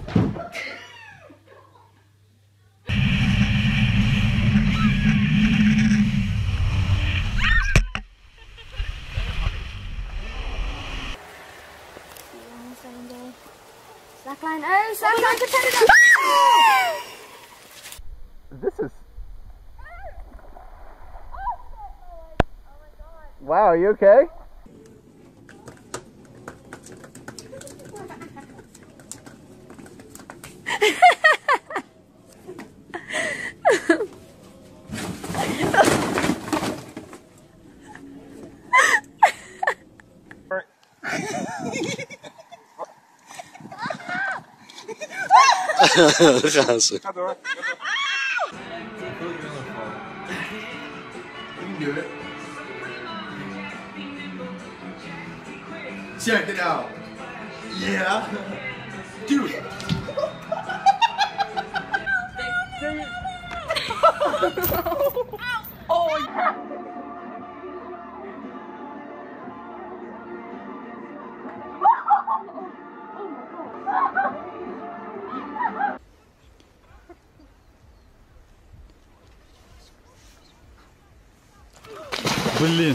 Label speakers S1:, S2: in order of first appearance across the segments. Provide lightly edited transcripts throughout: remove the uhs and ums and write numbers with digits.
S1: Slackline, oh, slackline competitor!
S2: This is... Wow, are you okay?
S3: gaan ze.
S2: Ga door. You can do it. Check it out. Yeah. Dude. Oh.
S4: Блин.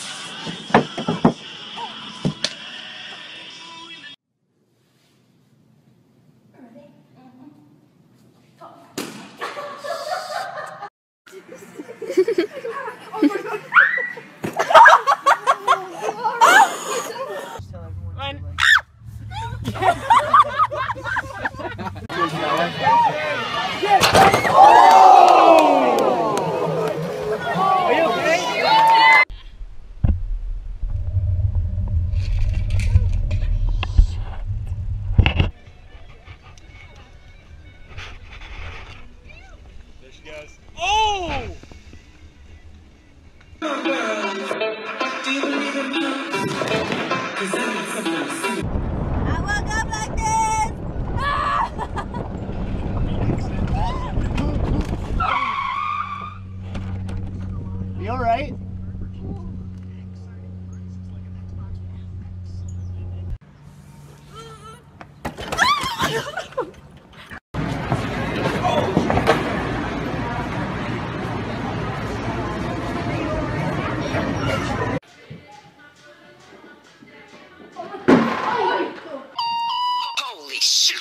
S2: You alright?
S3: Holy shit!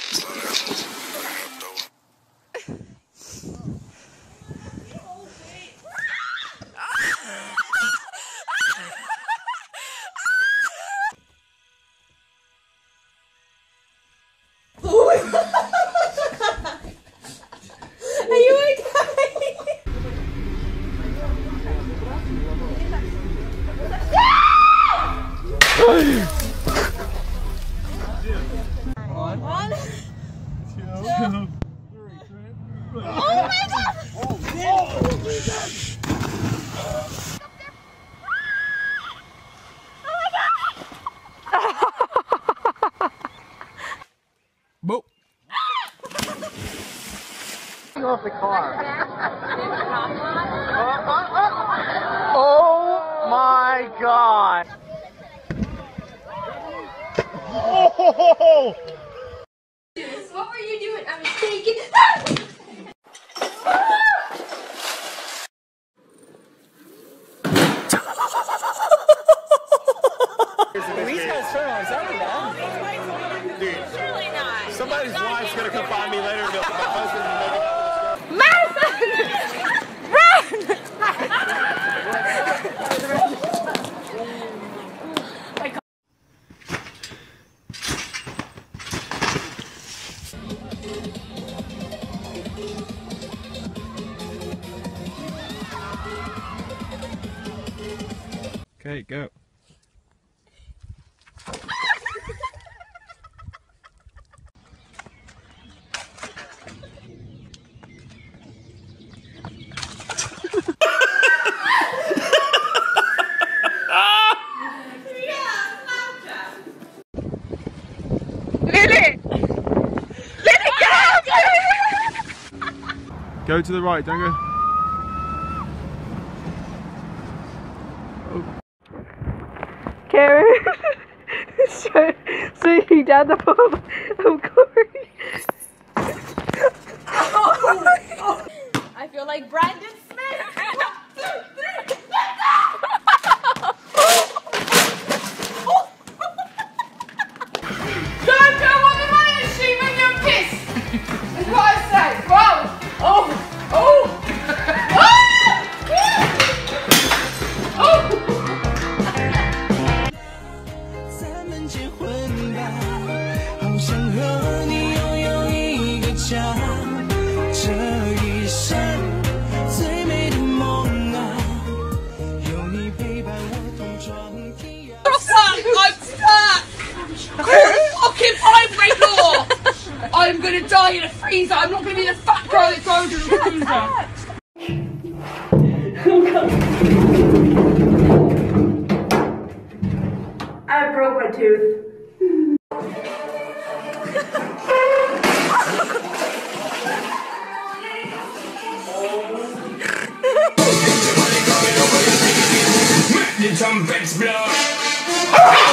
S1: Are you okay? One, two, three. Oh my god! Oh Jesus!
S4: Boop.
S2: Off the car. Oh my god! Oh!
S1: What were you doing? I was taking.
S2: These guys turn on Saturday. Dude, surely not. Somebody's wife's gonna come find me later and go, my husband's
S1: Madison! Run!
S4: Okay, go. Go to the right, don't go. Oh.
S1: Karen, so you down the pub of Corey. like Brandon Smith. 1, 2, 3, Don't go on the money machine when you're pissed. That's what I say. Whoa. Oh. Oh. I'm gonna die in a freezer. I'm not gonna be the fat girl that goes in the freezer. I broke my tooth.
S3: The trumpets blow.